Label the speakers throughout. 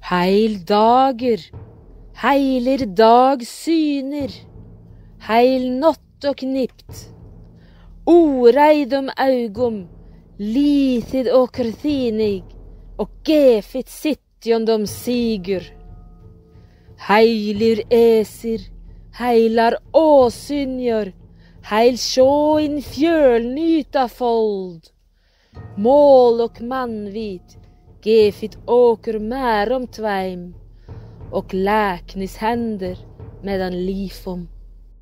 Speaker 1: Heil dager, heiler dag syner, heil nått og knipt, oreidum augum, litid åker þínig, og gefit sittjondom sigur. Heilir esir, heilar åsynjör, heil sjåin fjölnyta fold. Mål och manvit, gefit åker märom tveim, och läknis händer medan lifom.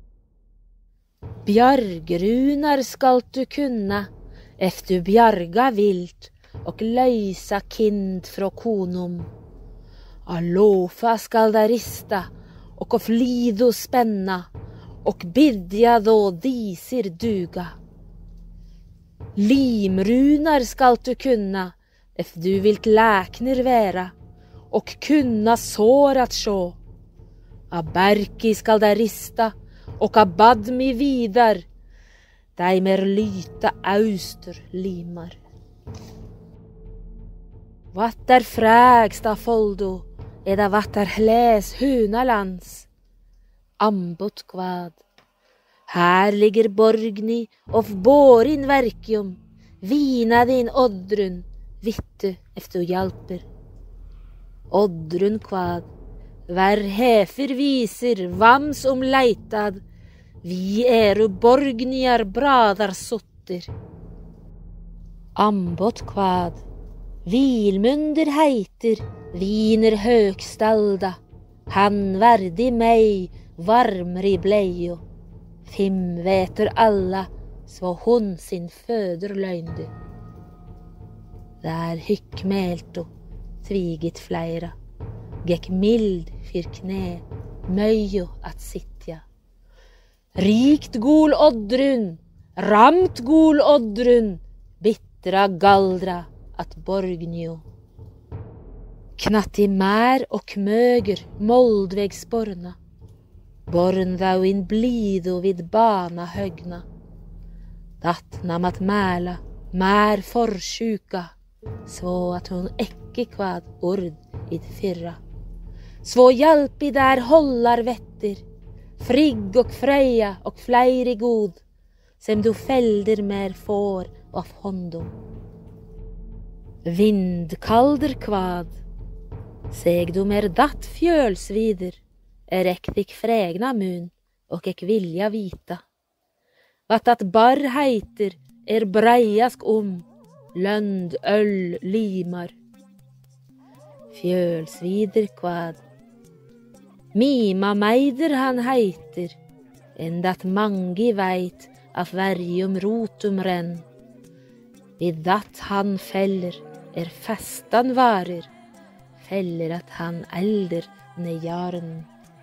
Speaker 1: Bjargrunar skalt du kunna, efter bjarga vilt, och lösa kind fra konom. Alofa skall der rista, och av lido spänna, och bidja då disir duga. Limrunar skall du kunna, efter du vilt läkner vera, och kunna sår att sjå. A berki skall der rista, och a badmi vidar, dei mer lyta auster limar. Vatt er frägsta foldo, eda vatt er hläs hunalands. Ambot kvad. Här ligger borgni of borin verkium, vina din Oddrun, vittu efter hjalper. Oddrun kvad. Vær hefer viser, vams leitad, vi borgniar bradar sotter. Ambot kvad. Vilmunder heiter, viner högstalda, han verdi mig, varmri bleio. Fim veter alla, så hon sin föder lögnde. Där hyckmelto, tvigit fleira, gekk mild fyr knä, möjo att sittja. Rikt gol Oddrun, ramt gol Oddrun, bittra galdra att borgnio. Knatti mär och möger moldväg sporna, born thou in blido vid bana högna. Dat namat mäla, mär forsjuka, så att hon icke kvad ord id fyrra. Så hjälpi där hållar vetter, frigg och freja och fleiri god, sem du fälder mer får av hondom. Vindkalder kvad, seg du mer datt fjölsvider, ekvik frägna mun och ek vilja vita. Vatt att bar heiter breiask lönd öll limar. Fjölsvider kvad. Mima meider han heiter, endat mangi veit af verjum rotum renn. Vid dat han feller festan varer, feller at han elder nejaren.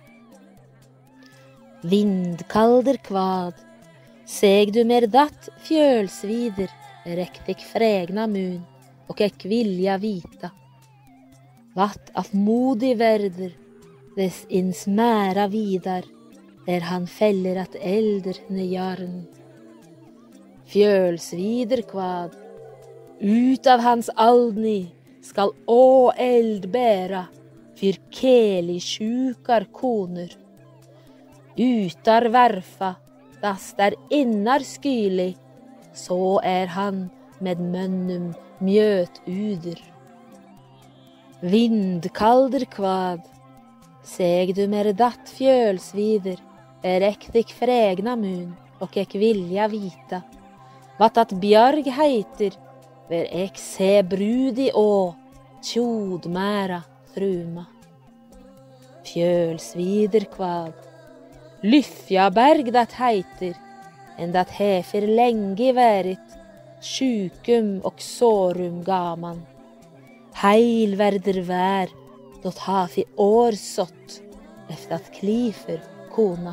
Speaker 1: Vindkalder kvad, seg du mer dat fjölsvider, ekvik frägna mun, och ek vilja vita. Vatt af modig verder, des ins mära vidar, han feller at elder nejaren. Fjölsvider kvad, ut av hans aldni skall å eld bära, fyr keli sjukar koner. Utar verfa, das der innar skyli, så han med mönnum mjöt uder. Vindkalder kvad, seg du mer datt fjölsvider, ekvik frägna mun, och ek vilja vita. Vatt at bjarg heiter, ver ek se brudi å, tjodmära fruma. Fjölsvider kvad, lyfja berg dat heiter, dat hefer länge värit, sjukum och sårum gaman. Heil verder vär, dot hafi år sått, efter att klifer kona.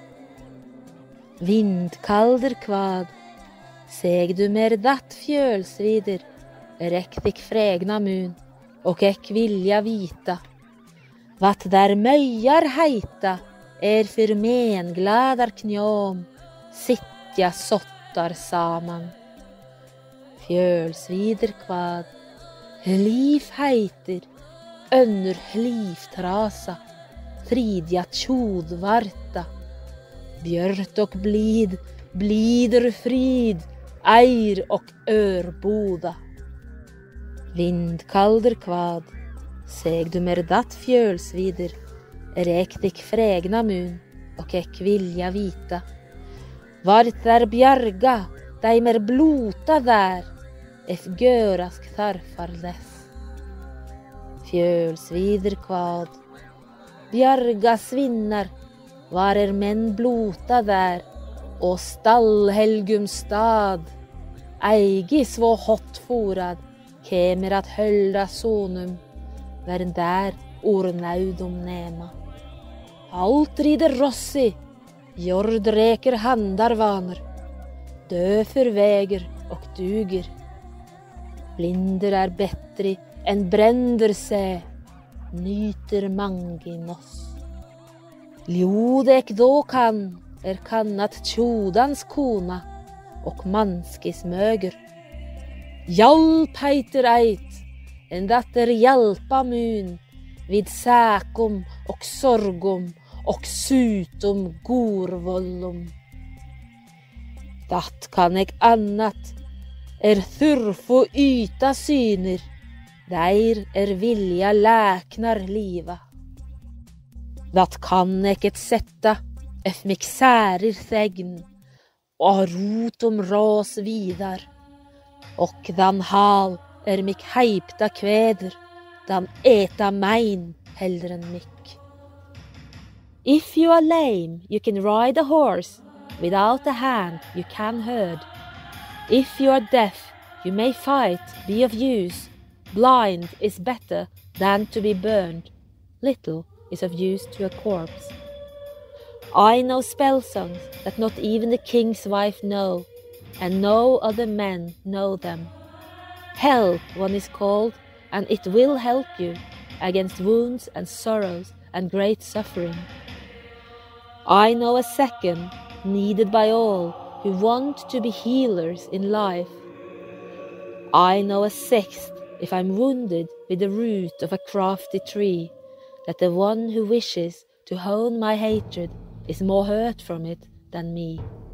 Speaker 1: Vindkalder kvad, seg du mer datt fjölsvider, ekvik frägna mun, och ek vilja vita. Vatt där möjar heita, för mengladar knjom, sittja sottar saman. Fjölsvider kvad, liv heiter, önnur hliftrasa, fridja tjodvarta. Björt och blid, blider frid, eir och örboda. Vindkalder kvad, seg du mer datt fjölsvider, rektik frägna mun, och ek vilja vita. Vart där bjarga, dei mer blota där, ef görask tarfar less. Fjölsvider kvad, bjarga svinnar, var menn blota där, och stallhelgum stad. Eigi svo hotforad, kemer at hölda sonum, varen där ornaudom nema. Alt rider rossi, jord reker handarvaner, döfer väger och duger. Blinder är bättre än bränder sig, nyter manginos. Ljodek då kannat tjodans kona, och manskis möger. Hjalp heiter eit, en datter hjalpa mun, vid säkom och sorgom, och sutom gorvollom. Dat kan ek annat, þurfo yta syner, der vilja läknar liva. Dat kan ek et setta, ef mik särir thegn, och rot ras vidar, och dan hal mik heipta kväder, dan äta mein hellre än mik. If you are lame, you can ride a horse, without a hand you can herd. If you are deaf, you may fight, be of use, blind is better than to be burned, little is of use to a corpse. I know spell songs that not even the king's wife know, and no other men know them. Help, one is called, and it will help you against wounds and sorrows and great suffering. I know a second, needed by all who want to be healers in life. I know a sixth, if I'm wounded with the root of a crafty tree, that the one who wishes to hone my hatred is more hurt from it than me.